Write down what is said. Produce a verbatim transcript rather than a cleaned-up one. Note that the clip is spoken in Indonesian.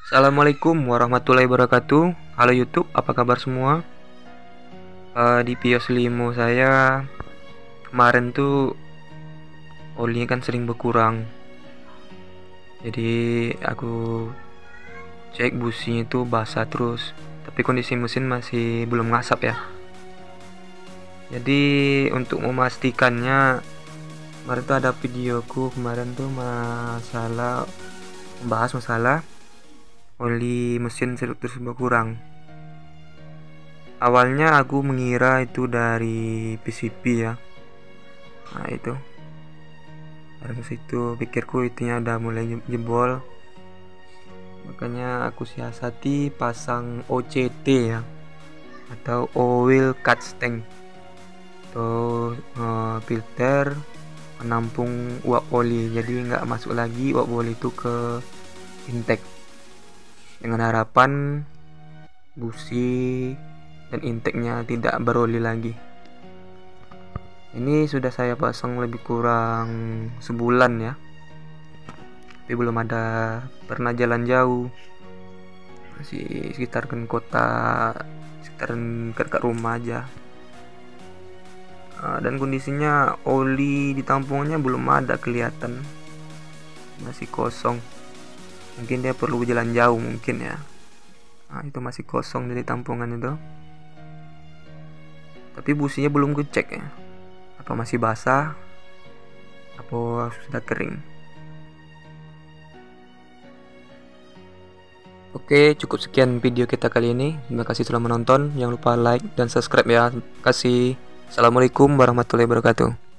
Assalamualaikum warahmatullahi wabarakatuh. Halo YouTube, apa kabar semua? Uh, di Pios Limo saya kemarin tuh olinya kan sering berkurang. Jadi aku cek businya itu basah terus, tapi kondisi mesin masih belum ngasap ya. Jadi untuk memastikannya, kemarin tuh ada videoku kemarin tuh masalah membahas masalah oli mesin terus berkurang. Awalnya aku mengira itu dari P C B ya. Nah itu dari situ pikirku itunya udah mulai jebol. Makanya aku siasati pasang O C T ya, atau oil catch tank, atau uh, filter menampung uap oli. Jadi nggak masuk lagi uap oli itu ke intake, dengan harapan busi dan intake-nya tidak beroli lagi. Ini sudah saya pasang lebih kurang sebulan ya, tapi belum ada pernah jalan jauh, masih sekitar kan kota, sekitaran dekat rumah aja. Dan kondisinya oli di tampungannya belum ada kelihatan, masih kosong. Mungkin dia perlu jalan jauh mungkin ya. Nah, itu masih kosong dari tampungan itu. Tapi businya belum kucek ya, apa masih basah, apa sudah kering. Oke, cukup sekian video kita kali ini. Terima kasih telah menonton. Jangan lupa like dan subscribe ya. Terima kasih. Assalamualaikum warahmatullahi wabarakatuh.